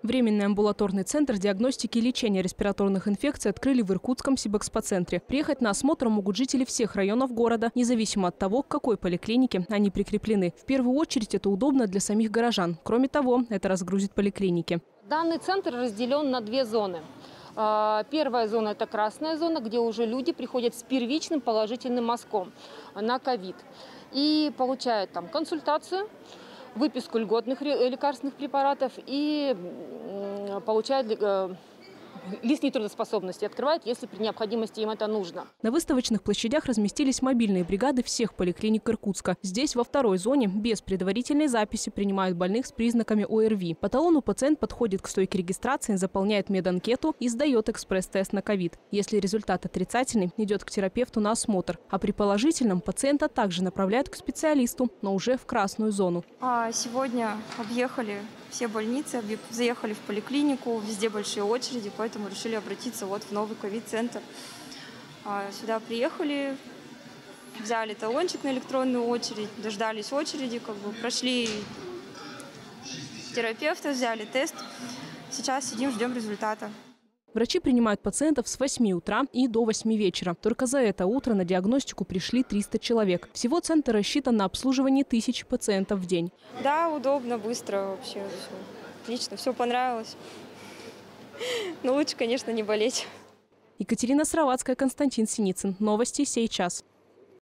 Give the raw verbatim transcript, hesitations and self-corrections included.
Временный амбулаторный центр диагностики и лечения респираторных инфекций открыли в Иркутском сибэкспоцентре. Приехать на осмотр могут жители всех районов города, независимо от того, к какой поликлинике они прикреплены. В первую очередь это удобно для самих горожан. Кроме того, это разгрузит поликлиники. Данный центр разделен на две зоны. Первая зона – это красная зона, где уже люди приходят с первичным положительным мазком на ковид и получают там консультацию, выписку льготных лекарственных препаратов и получают лист нетрудоспособности, открывают, если при необходимости им это нужно. На выставочных площадях разместились мобильные бригады всех поликлиник Иркутска. Здесь во второй зоне без предварительной записи принимают больных с признаками ОРВИ. По талону пациент подходит к стойке регистрации, заполняет меданкету и сдает экспресс-тест на ковид. Если результат отрицательный, идет к терапевту на осмотр. А при положительном пациента также направляют к специалисту, но уже в красную зону. А сегодня объехали все больницы, заехали в поликлинику, везде большие очереди, поэтому решили обратиться вот в новый ковид-центр. Сюда приехали, взяли талончик на электронную очередь, дождались очереди, как бы прошли терапевта, взяли тест. Сейчас сидим, ждем результата. Врачи принимают пациентов с восьми утра и до восьми вечера. Только за это утро на диагностику пришли триста человек. Всего центр рассчитан на обслуживание тысячи пациентов в день. Да, удобно, быстро вообще. Все. Отлично, все понравилось. Но лучше, конечно, не болеть. Екатерина Сыроватская, Константин Синицын. Новости сей час.